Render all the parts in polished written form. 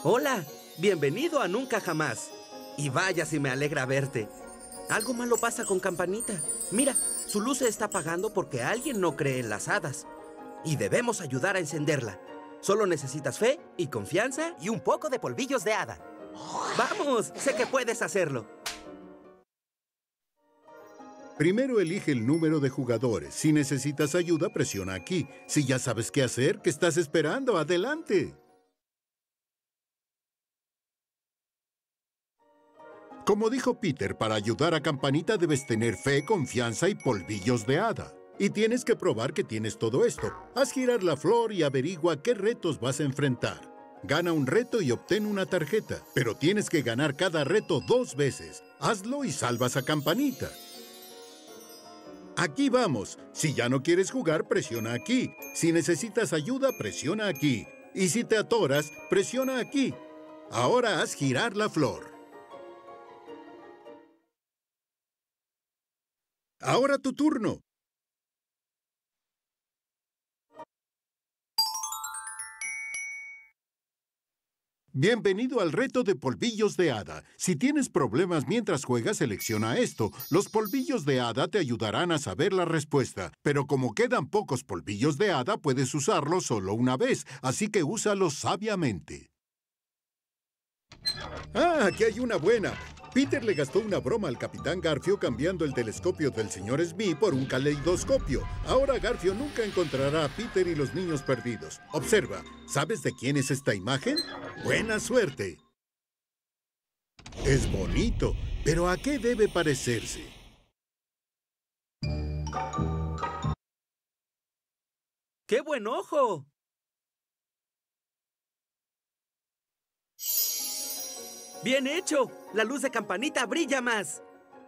Hola, bienvenido a Nunca Jamás. Y vaya si me alegra verte. Algo malo pasa con Campanita. Mira, su luz se está apagando porque alguien no cree en las hadas. Y debemos ayudar a encenderla. Solo necesitas fe y confianza y un poco de polvillos de hada. ¡Vamos! Sé que puedes hacerlo. Primero elige el número de jugadores. Si necesitas ayuda, presiona aquí. Si ya sabes qué hacer, ¿qué estás esperando? ¡Adelante! Como dijo Peter, para ayudar a Campanita debes tener fe, confianza y polvillos de hada. Y tienes que probar que tienes todo esto. Haz girar la flor y averigua qué retos vas a enfrentar. Gana un reto y obtén una tarjeta. Pero tienes que ganar cada reto 2 veces. Hazlo y salvas a Campanita. Aquí vamos. Si ya no quieres jugar, presiona aquí. Si necesitas ayuda, presiona aquí. Y si te atoras, presiona aquí. Ahora haz girar la flor. Ahora tu turno. Bienvenido al reto de polvillos de hada. Si tienes problemas mientras juegas, selecciona esto. Los polvillos de hada te ayudarán a saber la respuesta. Pero como quedan pocos polvillos de hada, puedes usarlos solo una vez. Así que úsalos sabiamente. ¡Ah, aquí hay una buena! Peter le gastó una broma al Capitán Garfio cambiando el telescopio del señor Smee por un caleidoscopio. Ahora Garfio nunca encontrará a Peter y los niños perdidos. Observa, ¿sabes de quién es esta imagen? ¡Buena suerte! Es bonito, pero ¿a qué debe parecerse? ¡Qué buen ojo! ¡Bien hecho! La luz de Campanita brilla más.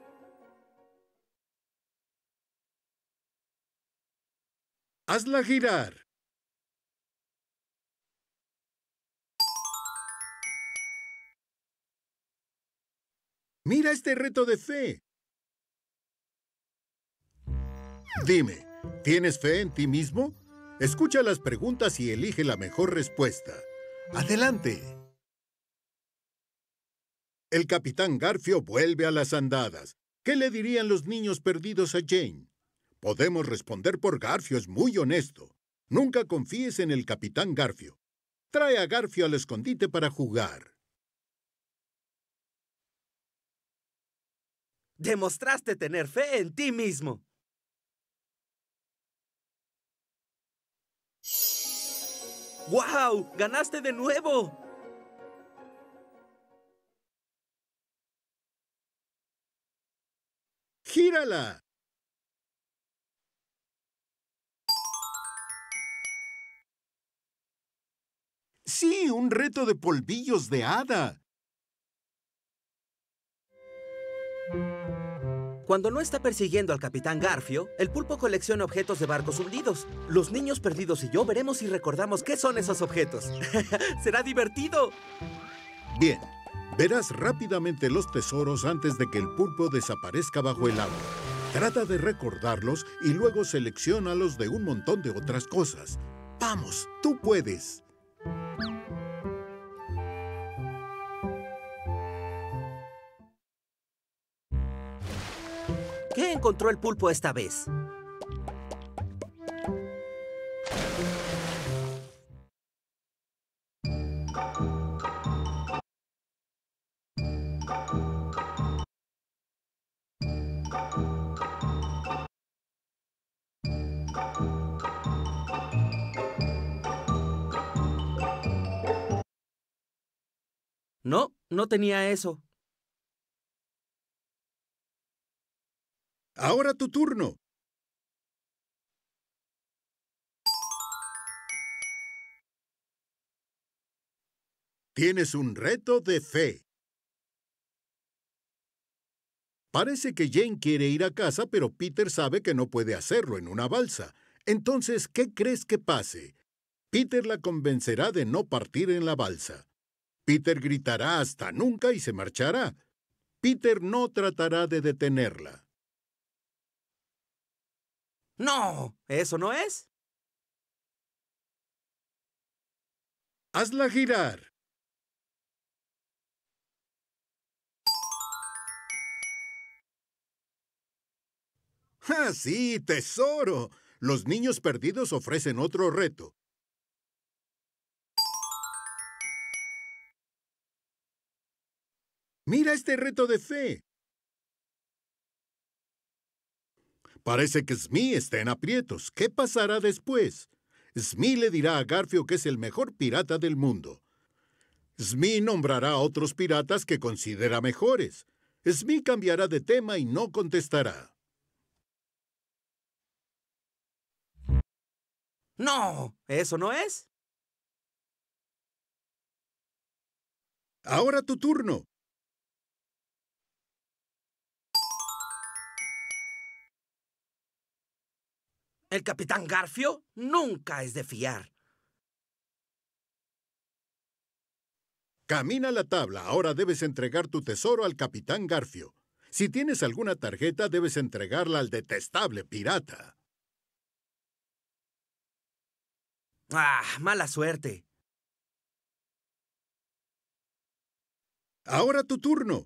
¡Hazla girar! ¡Mira este reto de fe! Dime, ¿tienes fe en ti mismo? Escucha las preguntas y elige la mejor respuesta. ¡Adelante! El Capitán Garfio vuelve a las andadas. ¿Qué le dirían los niños perdidos a Jane? Podemos responder por Garfio, es muy honesto. Nunca confíes en el Capitán Garfio. Trae a Garfio al escondite para jugar. Demostraste tener fe en ti mismo. ¡Guau! ¡Ganaste de nuevo! ¡Gírala! ¡Sí, un reto de polvillos de hada! Cuando no está persiguiendo al Capitán Garfio, el pulpo colecciona objetos de barcos hundidos. Los niños perdidos y yo veremos si recordamos qué son esos objetos. ¡Será divertido! Bien, verás rápidamente los tesoros antes de que el pulpo desaparezca bajo el agua. Trata de recordarlos y luego selecciónalos de un montón de otras cosas. ¡Vamos, tú puedes! ¿Qué encontró el pulpo esta vez? No, no tenía eso. Ahora tu turno. Tienes un reto de fe. Parece que Jane quiere ir a casa, pero Peter sabe que no puede hacerlo en una balsa. Entonces, ¿qué crees que pase? Peter la convencerá de no partir en la balsa. Peter gritará hasta nunca y se marchará. Peter no tratará de detenerla. ¡No! ¿Eso no es? ¡Hazla girar! ¡Ah, sí, tesoro! Los niños perdidos ofrecen otro reto. Mira este reto de fe. Parece que Smee está en aprietos. ¿Qué pasará después? Smee le dirá a Garfio que es el mejor pirata del mundo. Smee nombrará a otros piratas que considera mejores. Smee cambiará de tema y no contestará. ¡No! ¿Eso no es? Ahora tu turno. El Capitán Garfio nunca es de fiar. Camina la tabla. Ahora debes entregar tu tesoro al Capitán Garfio. Si tienes alguna tarjeta, debes entregarla al detestable pirata. ¡Ah, mala suerte! Ahora tu turno.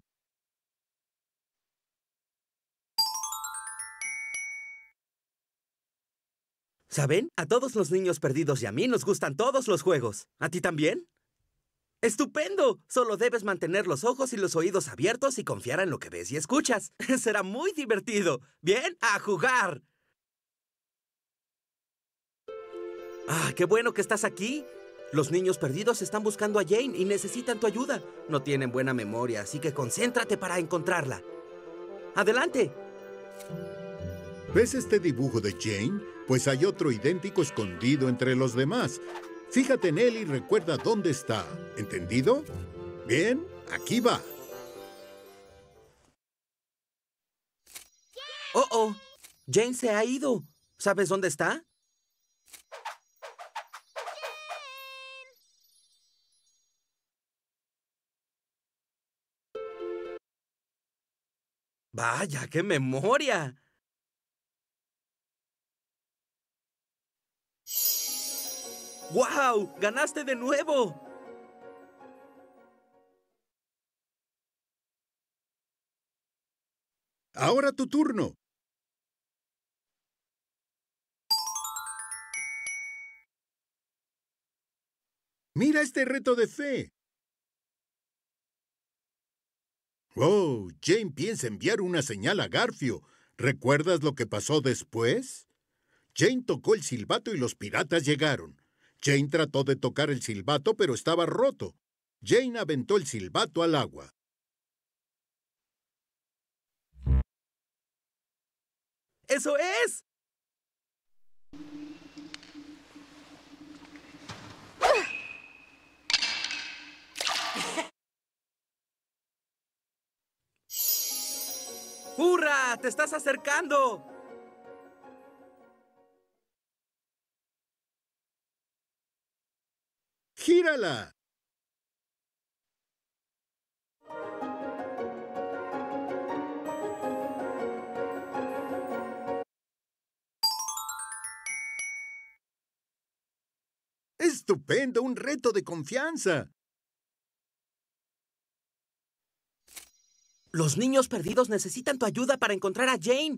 ¿Saben? A todos los niños perdidos y a mí nos gustan todos los juegos. ¿A ti también? ¡Estupendo! Solo debes mantener los ojos y los oídos abiertos y confiar en lo que ves y escuchas. Será muy divertido. ¡Bien! ¡A jugar! ¡Ah, qué bueno que estás aquí! Los niños perdidos están buscando a Jane y necesitan tu ayuda. No tienen buena memoria, así que concéntrate para encontrarla. ¡Adelante! ¿Ves este dibujo de Jane? Pues hay otro idéntico escondido entre los demás. Fíjate en él y recuerda dónde está. ¿Entendido? Bien, aquí va. ¡Oh, oh! Jane se ha ido. ¿Sabes dónde está? ¡Vaya, qué memoria! ¡Guau! ¡Ganaste de nuevo! Ahora tu turno. Mira este reto de fe. Oh, Jane piensa enviar una señal a Garfio. ¿Recuerdas lo que pasó después? Jane tocó el silbato y los piratas llegaron. Jane trató de tocar el silbato, pero estaba roto. Jane aventó el silbato al agua. ¡Eso es! ¡Hurra! ¡Te estás acercando! ¡Gírala! ¡Estupendo! ¡Un reto de confianza! Los niños perdidos necesitan tu ayuda para encontrar a Jane.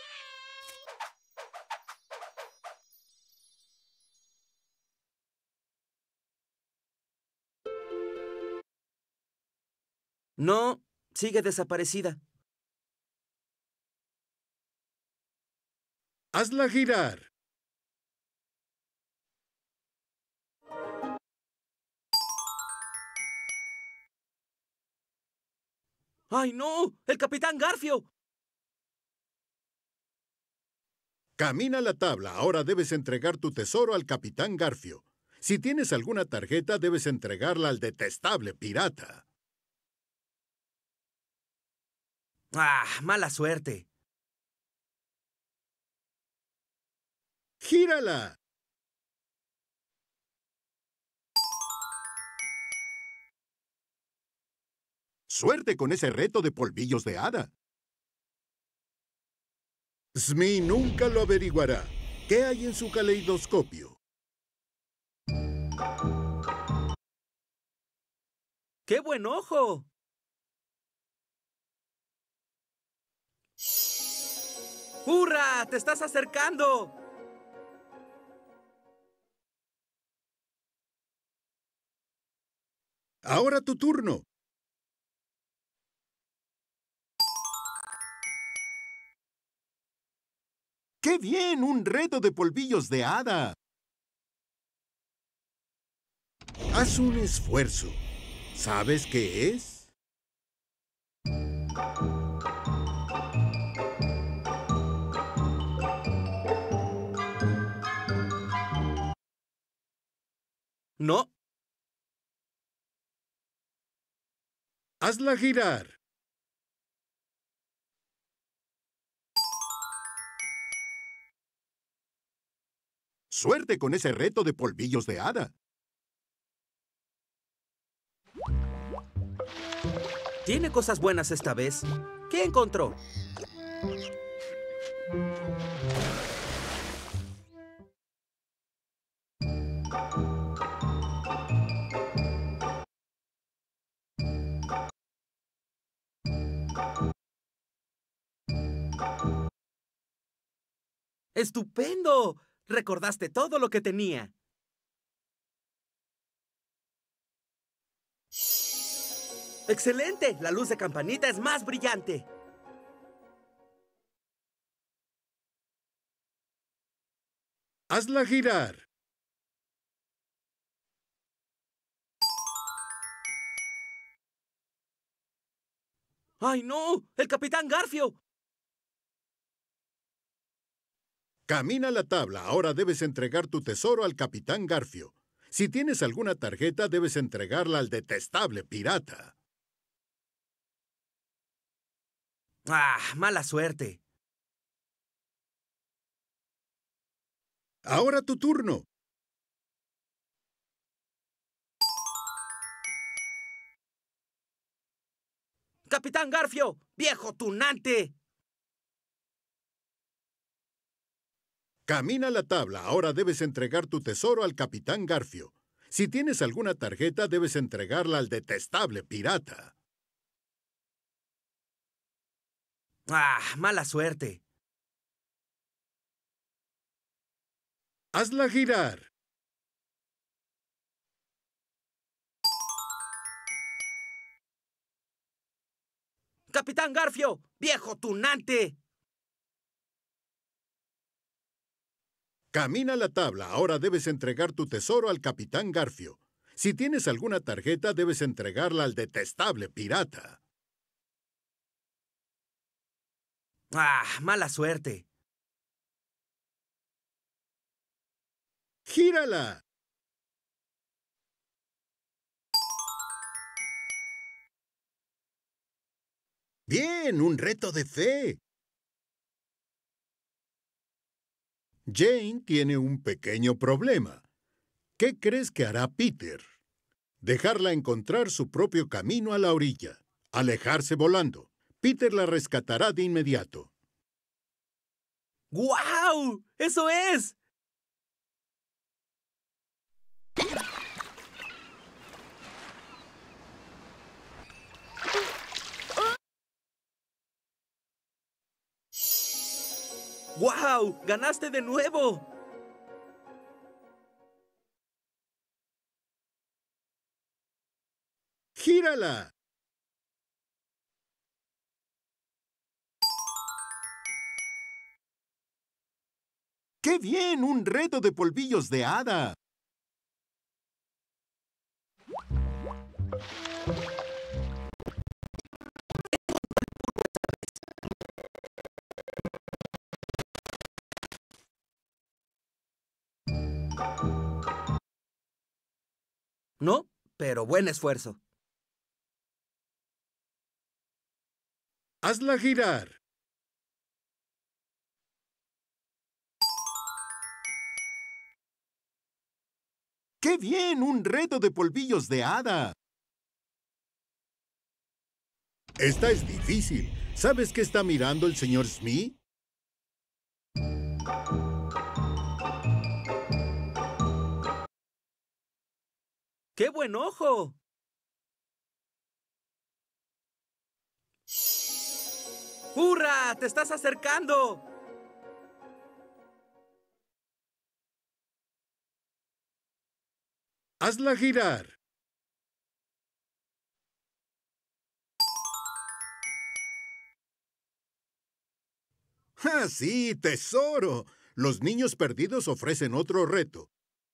No, sigue desaparecida. ¡Hazla girar! ¡Ay, no! ¡El Capitán Garfio! Camina la tabla. Ahora debes entregar tu tesoro al Capitán Garfio. Si tienes alguna tarjeta, debes entregarla al detestable pirata. ¡Ah, mala suerte! ¡Gírala! ¡Suerte con ese reto de polvillos de hada! Smee nunca lo averiguará. ¿Qué hay en su caleidoscopio? ¡Qué buen ojo! ¡Hurra! ¡Te estás acercando! Ahora tu turno. ¡Qué bien! ¡Un reto de polvillos de hada! Haz un esfuerzo. ¿Sabes qué es? No. Hazla girar. Suerte con ese reto de polvillos de hada. Tiene cosas buenas esta vez. ¿Qué encontró? ¡Estupendo! Recordaste todo lo que tenía. ¡Excelente! La luz de campanita es más brillante. Hazla girar. ¡Ay, no! ¡El Capitán Garfio! Camina la tabla. Ahora debes entregar tu tesoro al Capitán Garfio. Si tienes alguna tarjeta, debes entregarla al detestable pirata. ¡Ah! ¡Mala suerte! Ahora tu turno. ¡Capitán Garfio! ¡Viejo tunante! Camina la tabla. Ahora debes entregar tu tesoro al Capitán Garfio. Si tienes alguna tarjeta, debes entregarla al detestable pirata. ¡Ah! ¡Mala suerte! Hazla girar. ¡Capitán Garfio! ¡Viejo tunante! Camina la tabla. Ahora debes entregar tu tesoro al Capitán Garfio. Si tienes alguna tarjeta, debes entregarla al detestable pirata. ¡Ah! ¡Mala suerte! ¡Gírala! ¡Bien! ¡Un reto de fe! Jane tiene un pequeño problema. ¿Qué crees que hará Peter? Dejarla encontrar su propio camino a la orilla. Alejarse volando. Peter la rescatará de inmediato. ¡Guau! ¡Eso es! ¡Guau! ¡Ganaste de nuevo! ¡Gírala! ¡Qué bien! ¡Un reto de polvillos de hada! No, pero buen esfuerzo. ¡Hazla girar! ¡Qué bien! ¡Un reto de polvillos de hada! Esta es difícil. ¿Sabes qué está mirando el señor Smee? ¡Qué buen ojo! ¡Hurra! ¡Te estás acercando! Hazla girar. ¡Ah, sí, tesoro! Los niños perdidos ofrecen otro reto.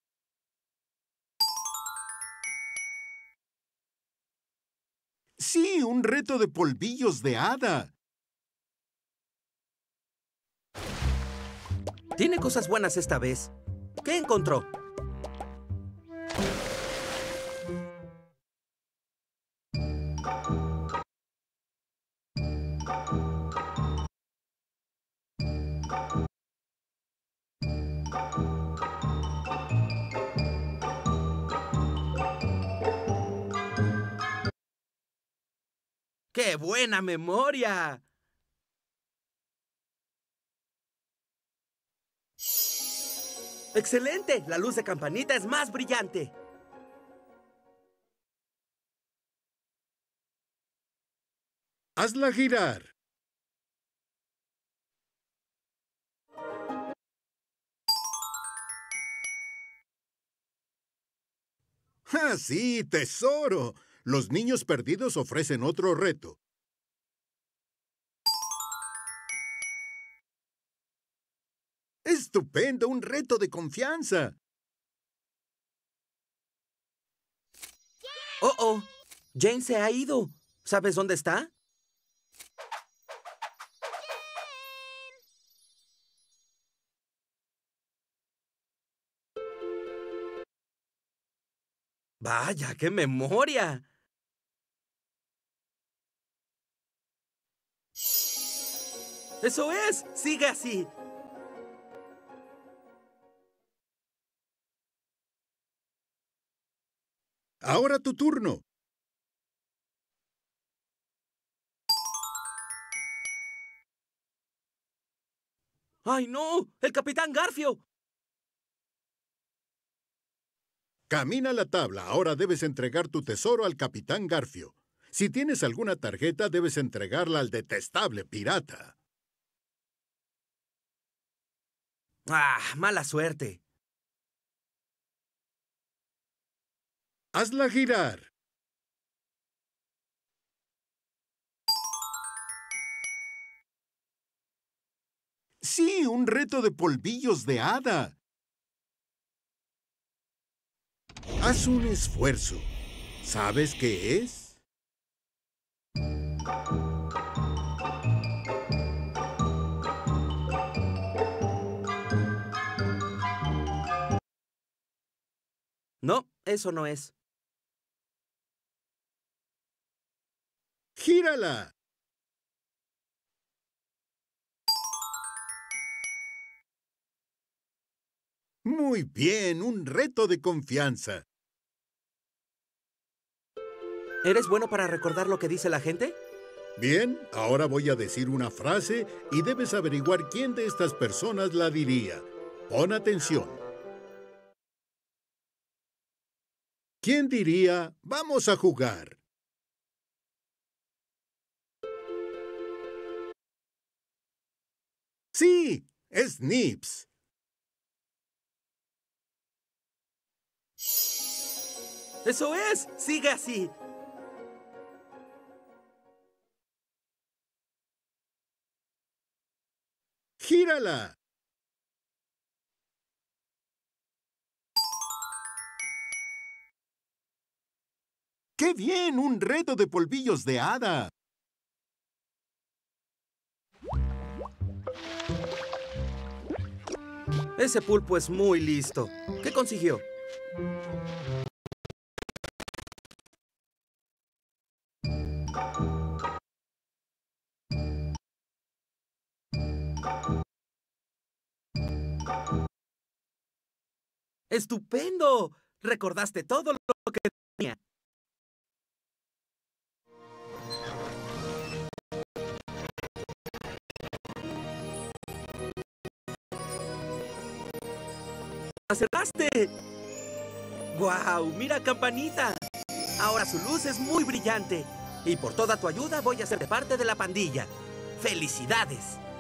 Sí, un reto de polvillos de hada. Tiene cosas buenas esta vez. ¿Qué encontró? ¡Qué buena memoria! ¡Excelente! La luz de campanita es más brillante. Hazla girar. ¡Ah, sí, tesoro! Los niños perdidos ofrecen otro reto. ¡Estupendo! ¡Un reto de confianza! ¡Oh, oh! Jane se ha ido. ¿Sabes dónde está? ¡Vaya, qué memoria! ¡Eso es! ¡Sigue así! Ahora tu turno. ¡Ay, no! ¡El Capitán Garfio! Camina la tabla. Ahora debes entregar tu tesoro al Capitán Garfio. Si tienes alguna tarjeta, debes entregarla al detestable pirata. ¡Ah, mala suerte! Hazla girar. Sí, un reto de polvillos de hada. Haz un esfuerzo. ¿Sabes qué es? No, eso no es. ¡Gírala! Muy bien, un reto de confianza. ¿Eres bueno para recordar lo que dice la gente? Bien, ahora voy a decir una frase y debes averiguar quién de estas personas la diría. Pon atención. ¿Quién diría, vamos a jugar? Sí, es Nips. ¡Eso es! ¡Sigue así! ¡Gírala! ¡Qué bien! ¡Un reto de polvillos de hada! Ese pulpo es muy listo. ¿Qué consiguió? ¡Estupendo! Recordaste todo lo que tenía. ¡Acertaste! ¡Guau! ¡Mira, Campanita! Ahora su luz es muy brillante. Y por toda tu ayuda voy a ser parte de la pandilla. ¡Felicidades!